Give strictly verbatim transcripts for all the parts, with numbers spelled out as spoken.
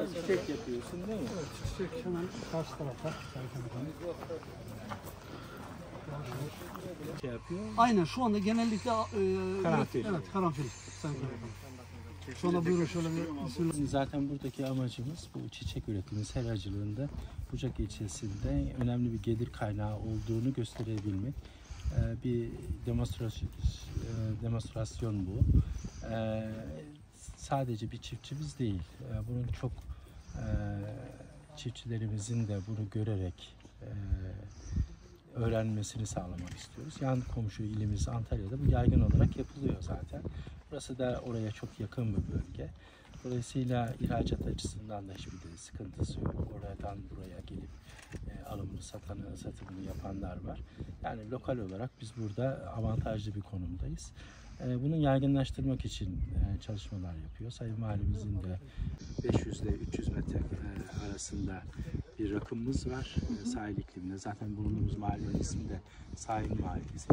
çiçek yapıyorsun değil mi? Evet, çiçek hemen karşı tarafa. Şey yapıyor. Aynen şu anda genellikle e, Karanfil. Evet, karanfil. Şu anda buyurun şöyle bir Zaten buradaki amacımız bu çiçek üretimi seracılığında Bucak ilçesinde önemli bir gelir kaynağı olduğunu gösterebilmek. Ee, bir demonstrasyon, demonstrasyon bu. Ee, sadece bir çiftçimiz değil. Ee, bunun çok e, çiftçilerimizin de bunu görerek e, öğrenmesini sağlamak istiyoruz. Yan komşu ilimiz Antalya'da bu yaygın olarak yapılıyor zaten. Burası da oraya çok yakın bir bölge. Dolayısıyla ihracat açısından da hiçbir de sıkıntısı yok. Oradan buraya gelip e, alımını, satanı, satımını yapanlar var. Yani lokal olarak biz burada avantajlı bir konumdayız. E, bunu yaygınlaştırmak için e, çalışmalar yapıyor. Sayın Valimizin de beş yüz ile üç yüz metre e, arasında bir rakımımız var e, sahil ikliminde. Zaten bulunduğumuz mahallenin ismi de Sahil Mahallesi.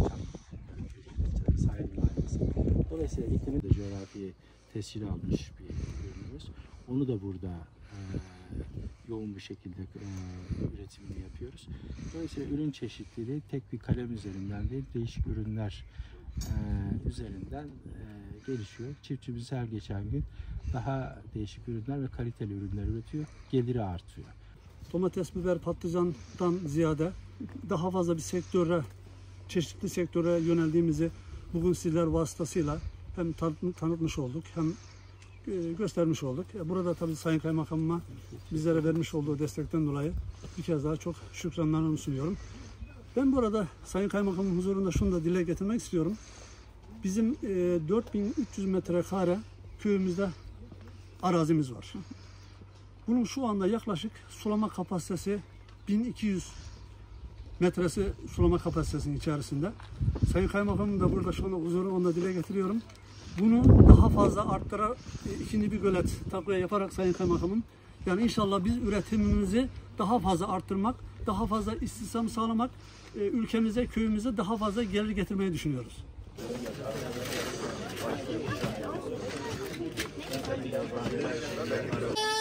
Sahil Mahallesi. Dolayısıyla iklimi de coğrafi tescil almış bir ürünümüz. Onu da burada e, yoğun bir şekilde e, üretimini yapıyoruz. Dolayısıyla ürün çeşitliliği tek bir kalem üzerinden değil, değişik ürünler e, üzerinden e, gelişiyor. Çiftçimiz her geçen gün daha değişik ürünler ve kaliteli ürünler üretiyor. Geliri artıyor. Domates, biber, patlıcandan ziyade daha fazla bir sektöre, çeşitli sektöre yöneldiğimizi bugün sizler vasıtasıyla hem tanıtmış olduk hem göstermiş olduk. Burada tabii Sayın Kaymakamıma bizlere vermiş olduğu destekten dolayı bir kez daha çok şükranlarımı sunuyorum. Ben burada Sayın Kaymakamın huzurunda şunu da dile getirmek istiyorum. Bizim dört bin üç yüz metrekare köyümüzde arazimiz var. Bunun şu anda yaklaşık sulama kapasitesi bin iki yüz metresi sulama kapasitesinin içerisinde. Sayın Kaymakamım da burada şu anda huzuru onda dile getiriyorum. Bunu daha fazla arttırarak ikinci bir gölet takviye yaparak Sayın Kaymakamım, yani inşallah biz üretimimizi daha fazla arttırmak, daha fazla istihdam sağlamak, ülkemize, köyümüze daha fazla gelir getirmeyi düşünüyoruz. Yeah.